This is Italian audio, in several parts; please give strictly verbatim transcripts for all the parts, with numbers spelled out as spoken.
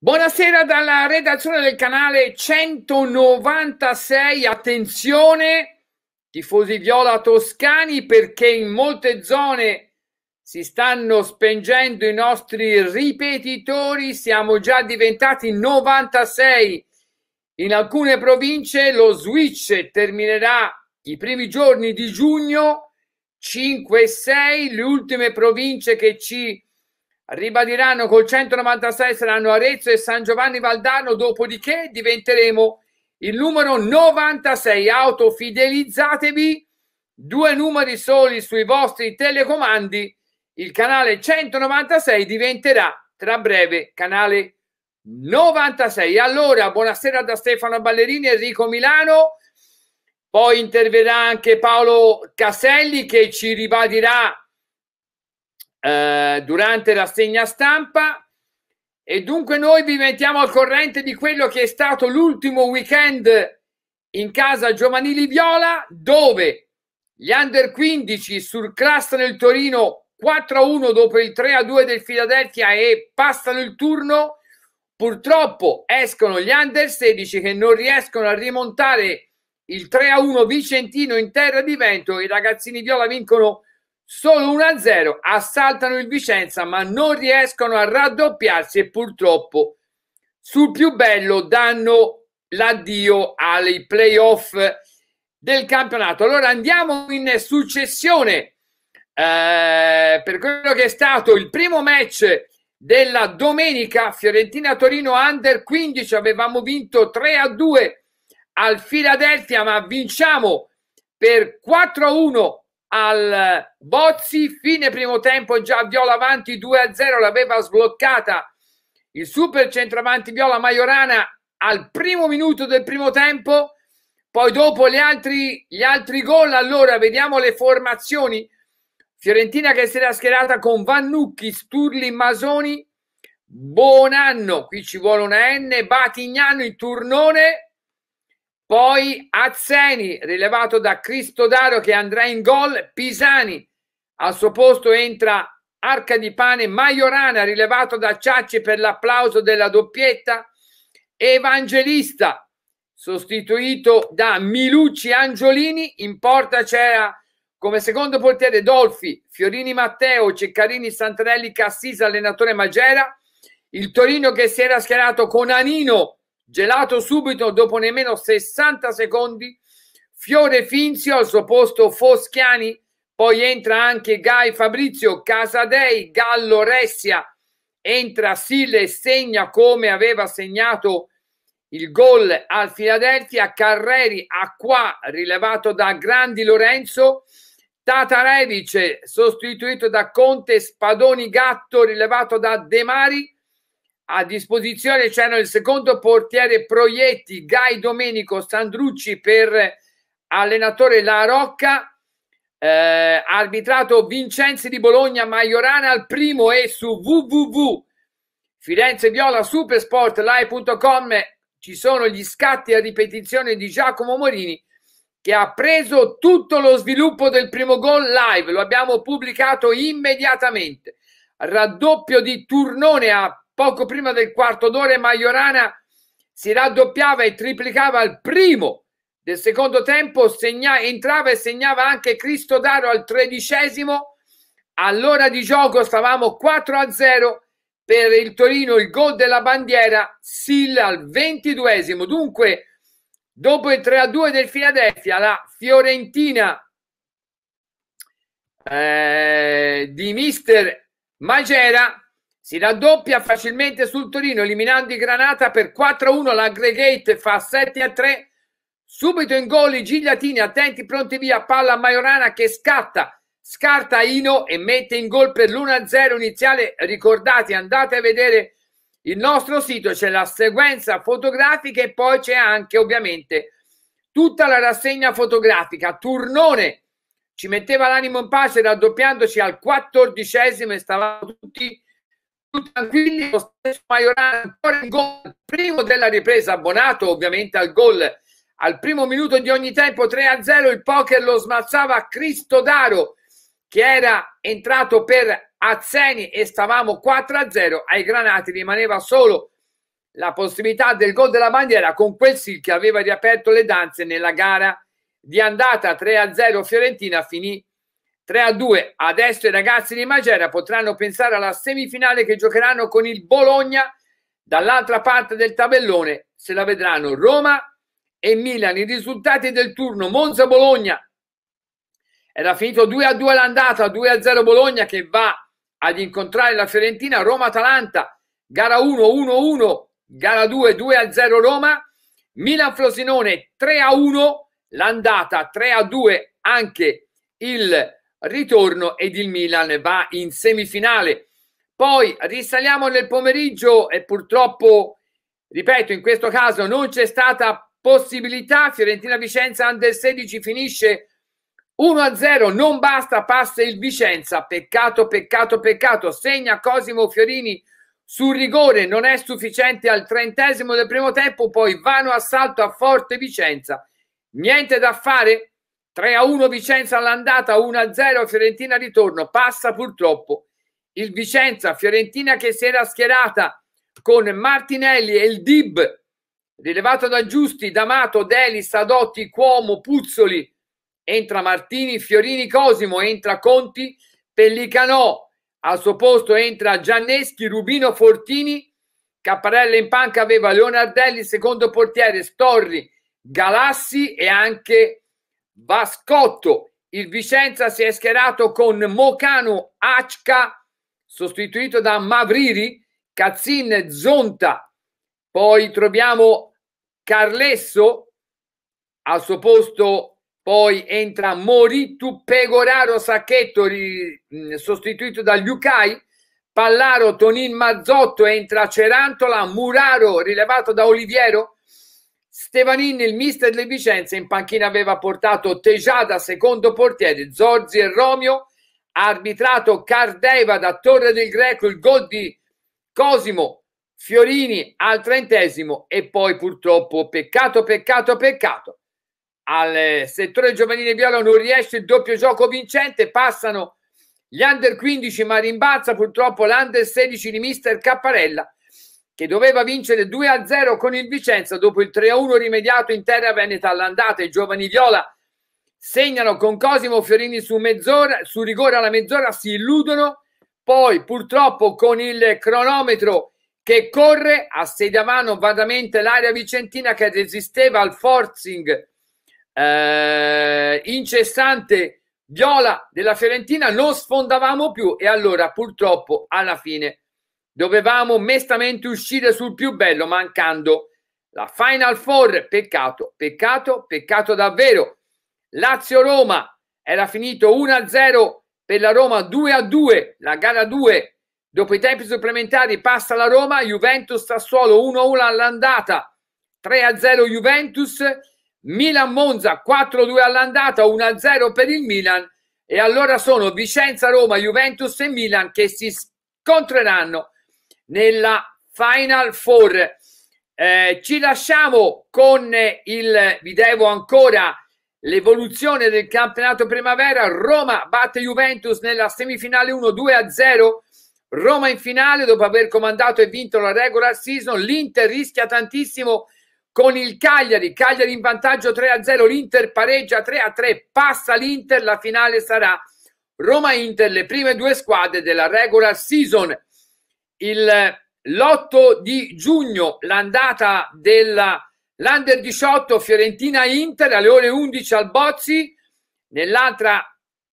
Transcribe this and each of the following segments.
Buonasera dalla redazione del canale centonovantasei. Attenzione, tifosi viola toscani, perché in molte zone si stanno spengendo i nostri ripetitori. Siamo già diventati novantasei in alcune province. Lo switch terminerà i primi giorni di giugno. Cinque e sei le ultime province che ci ribadiranno col centonovantasei saranno Arezzo e San Giovanni Valdarno, dopodiché diventeremo il numero novantasei. Autofidelizzatevi, due numeri soli sui vostri telecomandi, il canale centonovantasei diventerà tra breve canale novantasei. Allora, buonasera da Stefano Ballerini, Enrico Milano, poi interverrà anche Paolo Caselli che ci ribadirà Uh, durante la rassegna stampa, e dunque noi vi mettiamo al corrente di quello che è stato l'ultimo weekend in casa giovanili viola, dove gli under quindici surclassano il Torino quattro a uno dopo il tre a due del Philadelphia e passano il turno. Purtroppo escono gli under sedici che non riescono a rimontare il tre a uno vicentino in terra di vento. I ragazzini viola vincono solo uno a zero, assaltano il Vicenza ma non riescono a raddoppiarsi e purtroppo sul più bello danno l'addio ai playoff del campionato. Allora andiamo in successione eh, per quello che è stato il primo match della domenica. Fiorentina-Torino under quindici, avevamo vinto tre a due al Philadelphia ma vinciamo per quattro a uno al Bozzi. Fine primo tempo, già viola avanti due a zero, l'aveva sbloccata il super centravanti viola Majorana al primo minuto del primo tempo. Poi dopo gli altri, gli altri gol, allora vediamo le formazioni. Fiorentina che si era schierata con Vannucchi, Sturli, Masoni, Bonanno, qui ci vuole una N, Batignano in turnone. Poi Azzeni rilevato da Cristodaro che andrà in gol, Pisani al suo posto entra Arcadipane, Majorana rilevato da Ciacci per l'applauso della doppietta, Evangelista sostituito da Milucci Angiolini. In porta c'era come secondo portiere Dolfi, Fiorini Matteo, Ceccarini, Santarelli, Cassisa, allenatore Magera. Il Torino che si era schierato con Anino gelato subito dopo nemmeno sessanta secondi, Fiore Finzio al suo posto Foschiani, poi entra anche Gai Fabrizio, Casadei, Gallo Ressia, entra Sille e segna come aveva segnato il gol al Philadelphia, Carreri Acqua rilevato da Grandi Lorenzo, Tatarevic sostituito da Conte, Spadoni Gatto rilevato da De Mari. A disposizione c'erano il secondo portiere Proietti, Gai Domenico, Sandrucci per allenatore La Rocca, eh, arbitrato Vincenzi di Bologna, Majorana al primo. E su w w w punto firenze viola supersport live punto com ci sono gli scatti a ripetizione di Giacomo Morini che ha preso tutto lo sviluppo del primo gol live, lo abbiamo pubblicato immediatamente. Raddoppio di Turnone a poco prima del quarto d'ora, Majorana si raddoppiava e triplicava al primo del secondo tempo, segna, entrava e segnava anche Cristodaro al tredicesimo. All'ora di gioco stavamo quattro a zero per il Torino, il gol della bandiera Sil al ventiduesimo. Dunque, dopo il tre a due del Philadelphia, la Fiorentina eh, di mister Magera si raddoppia facilmente sul Torino eliminando i Granata per quattro a uno. L'aggregate fa sette a tre. Subito in gol i Gigliatini, attenti, pronti via, palla a Majorana che scatta, scarta Ino e mette in gol per l'uno a zero iniziale. Ricordate, andate a vedere il nostro sito, c'è la sequenza fotografica e poi c'è anche ovviamente tutta la rassegna fotografica. Turnone ci metteva l'animo in pace raddoppiandoci al quattordicesimo e stavamo tutti tranquilli. Lo stesso Majorana ancora in gol, primo della ripresa, abbonato ovviamente al gol al primo minuto di ogni tempo. Tre a zero, il poker lo smazzava Cristodaro che era entrato per Azzeni e stavamo quattro a zero. Ai Granati rimaneva solo la possibilità del gol della bandiera con quel sì che aveva riaperto le danze nella gara di andata. Tre a zero Fiorentina, finì tre a due. Adesso i ragazzi di Magera potranno pensare alla semifinale che giocheranno con il Bologna dall'altra parte del tabellone. Se la vedranno Roma e Milan. I risultati del turno: Monza-Bologna era finito due a due l'andata, due a zero Bologna che va ad incontrare la Fiorentina. Roma-Atalanta, gara uno uno a uno, gara due due a zero Roma. Milan-Frosinone tre a uno l'andata, tre a due anche il ritorno, ed il Milan va in semifinale. Poi risaliamo nel pomeriggio e purtroppo, ripeto, in questo caso non c'è stata possibilità. Fiorentina-Vicenza under sedici finisce uno a zero, non basta, passa il Vicenza. Peccato, peccato, peccato. Segna Cosimo Fiorini sul rigore, non è sufficiente al trentesimo del primo tempo. Poi vano assalto a Forte Vicenza, niente da fare. tre a uno Vicenza all'andata, uno a zero Fiorentina ritorno. Passa purtroppo il Vicenza. Fiorentina che si era schierata con Martinelli e il Dib, rilevato da Giusti, D'Amato, Deli, Sadotti, Cuomo, Puzzoli. Entra Martini, Fiorini, Cosimo, entra Conti, Pellicanò, al suo posto entra Gianneschi, Rubino, Fortini. Capparella in panca aveva Leonardelli, secondo portiere Storri, Galassi e anche Vascotto. Il Vicenza si è schierato con Mocano, Acca, sostituito da Mavriri, Cazzin, Zonta. Poi troviamo Carlesso, al suo posto poi entra Moritu, Pegoraro, Sacchetto, sostituito da Liucai, Pallaro, Tonin, Mazzotto, entra Cerantola, Muraro, rilevato da Oliviero. Stevanin, il mister del Vicenza, in panchina aveva portato Tejada, secondo portiere, Zorzi e Romeo. Arbitrato Cardeva da Torre del Greco, il gol di Cosimo Fiorini al trentesimo. E poi purtroppo, peccato, peccato, peccato, al settore giovanile viola non riesce il doppio gioco vincente. Passano gli under quindici, ma rimbalza purtroppo l'under sedici di mister Capparella, che doveva vincere due a zero con il Vicenza dopo il tre a uno rimediato in terra veneta all'andata. I giovani viola segnano con Cosimo Fiorini su mezz'ora, su rigore alla mezz'ora, si illudono. Poi purtroppo con il cronometro che corre, assediavano vagamente l'area vicentina che resisteva al forcing eh, incessante viola della Fiorentina. Non sfondavamo più e allora purtroppo alla fine dovevamo mestamente uscire sul più bello, mancando la Final Four. Peccato, peccato, peccato davvero. Lazio-Roma era finito uno a zero per la Roma, due a due la gara due. Dopo i tempi supplementari passa la Roma. Juventus-Sassuolo uno a uno all'andata, tre a zero Juventus. Milan-Monza quattro a due all'andata, uno a zero per il Milan. E allora sono Vicenza-Roma, Juventus e Milan che si scontreranno nella Final Four. Eh, ci lasciamo con il, vi devo ancora l'evoluzione del campionato primavera. Roma batte Juventus nella semifinale uno due a zero. Roma in finale dopo aver comandato e vinto la regular season. L'Inter rischia tantissimo con il Cagliari, Cagliari in vantaggio tre a zero, l'Inter pareggia tre a tre, passa l'Inter. La finale sarà Roma-Inter, le prime due squadre della regular season. Il l'otto di giugno l'andata dell'Under diciotto Fiorentina-Inter alle ore undici al Bozzi. Nell'altra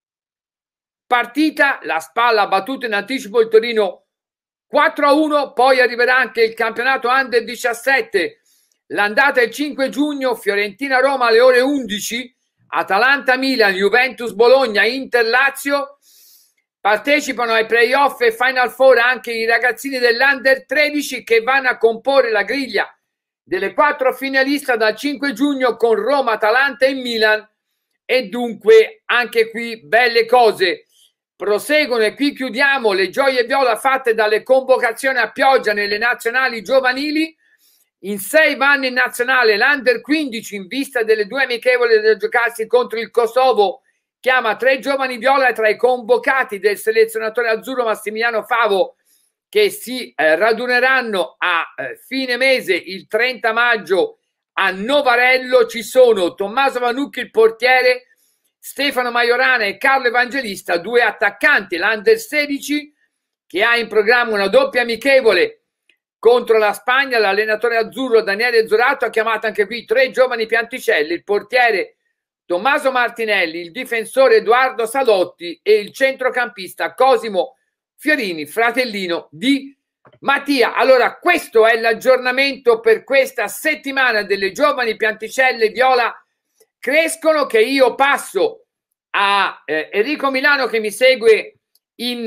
partita la Spalla ha battuto in anticipo il Torino quattro a uno. Poi arriverà anche il campionato Under diciassette. L'andata è il cinque giugno, Fiorentina-Roma alle ore undici, Atalanta-Milan, Juventus-Bologna, Inter-Lazio. Partecipano ai playoff e Final Four anche i ragazzini dell'Under tredici che vanno a comporre la griglia delle quattro finaliste dal cinque giugno con Roma, Atalanta e Milan. E dunque anche qui belle cose proseguono. E qui chiudiamo le gioie viola fatte dalle convocazioni a pioggia nelle nazionali giovanili. In sei vanno in nazionale l'Under quindici in vista delle due amichevoli da giocarsi contro il Kosovo. Chiama tre giovani viola tra i convocati del selezionatore azzurro Massimiliano Favo, che si eh, raduneranno a eh, fine mese, il trenta maggio, a Novarello. Ci sono Tommaso Vanucchi, il portiere, Stefano Majorana e Carlo Evangelista, due attaccanti, l'Under sedici, che ha in programma una doppia amichevole contro la Spagna. L'allenatore azzurro Daniele Zorato ha chiamato anche qui tre giovani pianticelli, il portiere Tommaso Martinelli, il difensore Edoardo Salotti e il centrocampista Cosimo Fiorini, fratellino di Mattia. Allora, questo è l'aggiornamento per questa settimana delle giovani pianticelle viola crescono, che io passo a eh, Enrico Milano, che mi segue in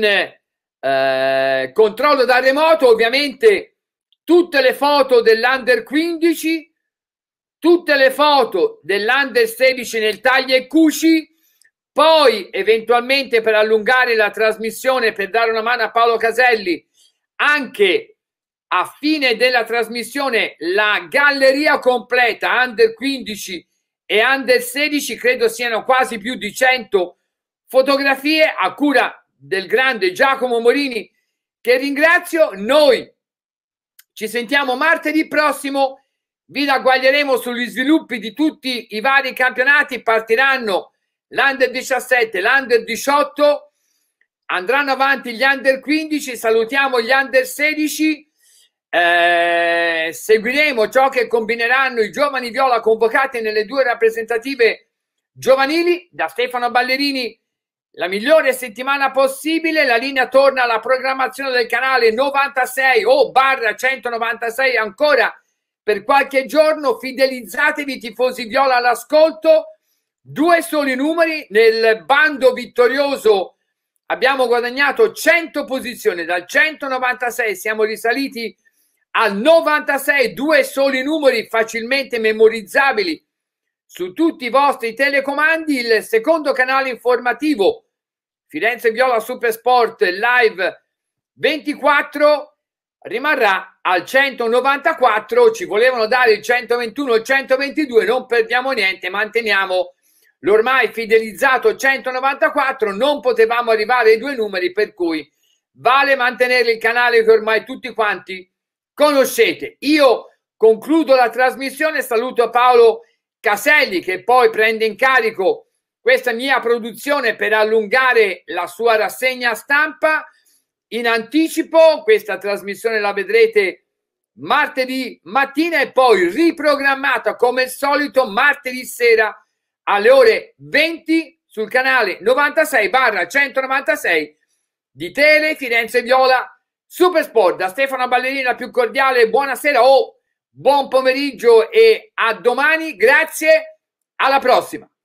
eh, controllo da remoto. Ovviamente tutte le foto dell'Under quindici, tutte le foto dell'Under sedici nel taglia e cuci. Poi eventualmente, per allungare la trasmissione, per dare una mano a Paolo Caselli, anche a fine della trasmissione la galleria completa Under quindici e Under sedici, credo siano quasi più di cento fotografie, a cura del grande Giacomo Morini, che ringrazio. Noi ci sentiamo martedì prossimo, vi ragguaglieremo sugli sviluppi di tutti i vari campionati. Partiranno l'Under diciassette, l'Under diciotto, andranno avanti gli Under quindici, salutiamo gli Under sedici, eh, seguiremo ciò che combineranno i giovani viola convocati nelle due rappresentative giovanili. Da Stefano Ballerini, la migliore settimana possibile. La linea torna alla programmazione del canale novantasei o barra centonovantasei ancora per qualche giorno. Fidelizzatevi, tifosi viola, all'ascolto. Due soli numeri nel bando vittorioso. Abbiamo guadagnato cento posizioni, dal centonovantasei siamo risaliti al novantasei, due soli numeri facilmente memorizzabili su tutti i vostri telecomandi. Il secondo canale informativo, Firenze Viola Supersport Live ventiquattro, rimarrà al centonovantaquattro. Ci volevano dare il centoventuno e il centoventidue, non perdiamo niente, manteniamo l'ormai fidelizzato centonovantaquattro. Non potevamo arrivare ai due numeri, per cui vale mantenere il canale che ormai tutti quanti conoscete. Io concludo la trasmissione, saluto Paolo Caselli, che poi prende in carico questa mia produzione per allungare la sua rassegna stampa in anticipo. Questa trasmissione la vedrete martedì mattina e poi riprogrammata come al solito martedì sera alle ore venti sul canale novantasei barra centonovantasei di Tele Firenze Viola Supersport. Da Stefano Ballerini la più cordiale buonasera o buon pomeriggio e a domani. Grazie, alla prossima.